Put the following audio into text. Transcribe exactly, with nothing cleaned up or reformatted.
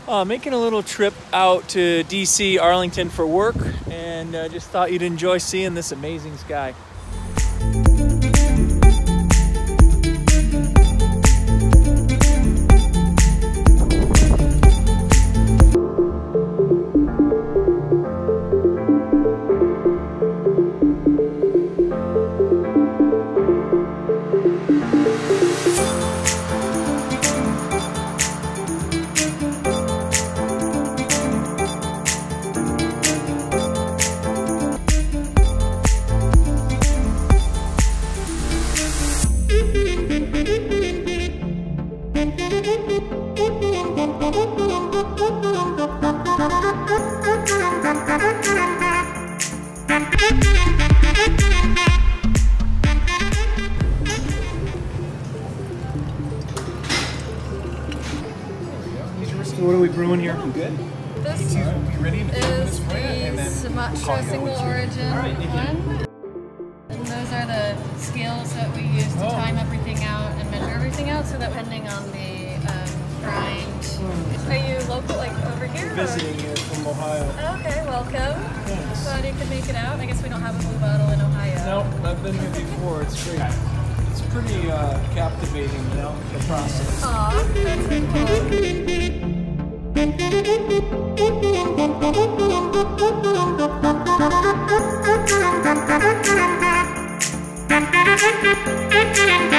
Uh, making a little trip out to D C, Arlington for work, and uh, just thought you'd enjoy seeing this amazing sky. So what are we brewing here? Good. This Right. You ready to is this way, and the then Sumatra single origin right, one. And those are the scales that we use to Oh. time everything out and measure everything out, so that depending on the um, grind. Are you local, like over here? or- Visiting here from Ohio. Okay, welcome. Thanks. Glad you could make it out. I guess we don't have a blue bottle in Ohio. No, I've been here before. It's great. It's pretty uh, captivating, you know, the process. Aw, that's so cool.